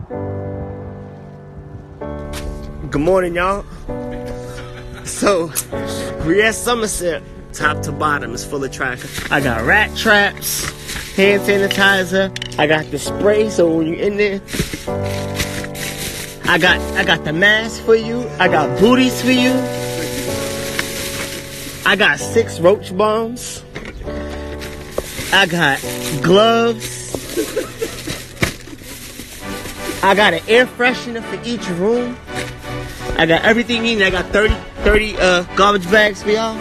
Good morning, y'all. So, we're at Somerset. Top to bottom is full of trash. I got rat traps, hand sanitizer. I got the spray, so when you're in there, I got the mask for you. I got booties for you. I got 6 roach bombs. I got gloves. I got an air freshener for each room. I got everything you need. I got 30 garbage bags for y'all.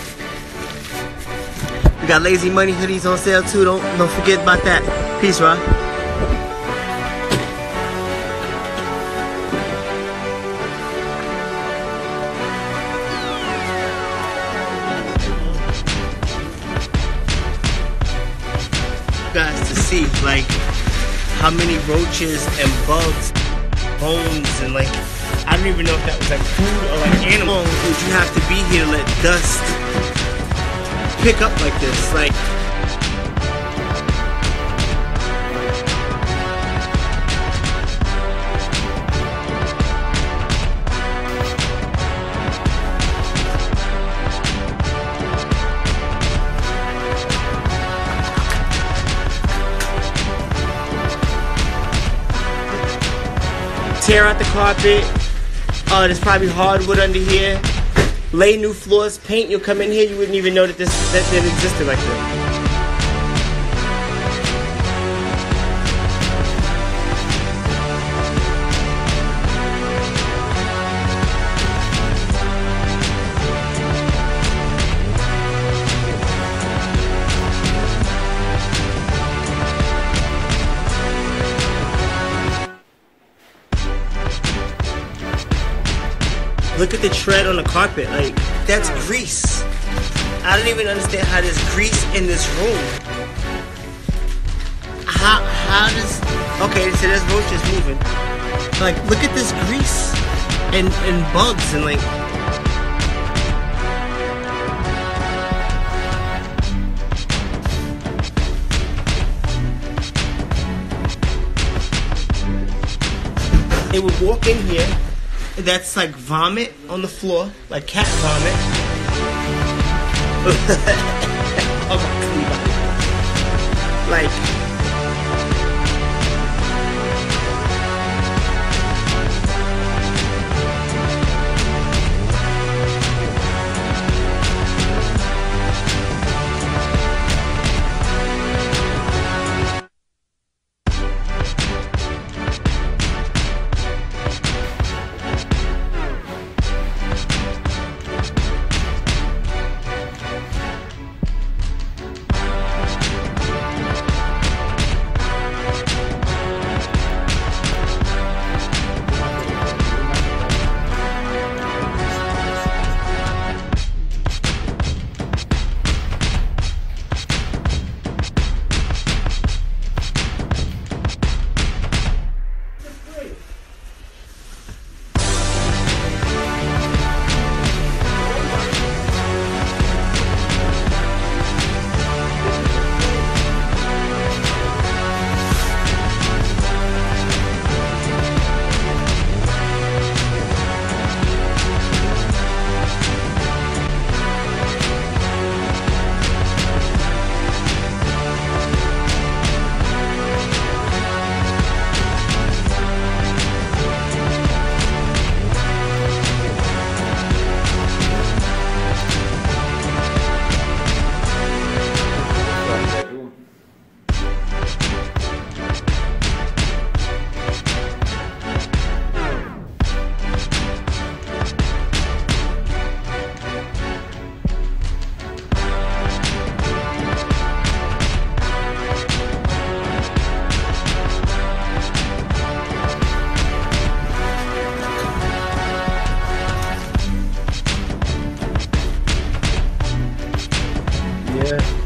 We got Lazy Money hoodies on sale too. Don't forget about that. Peace, Rob. Guys to see like how many roaches and bugs, bones, and like I don't even know if that was like food or like animal. Would you have to be here to let dust pick up like this? Like tear out the carpet. There's probably hardwood under here. Lay new floors, paint. You'll come in here, you wouldn't even know that it existed like that. Look at the tread on the carpet, like, that's grease. I don't even understand how there's grease in this room. How does, okay, so there's roaches moving. Like, look at this grease and bugs and like. They would walk in here. That's like vomit on the floor, like cat vomit. Oh my God. Like, yeah.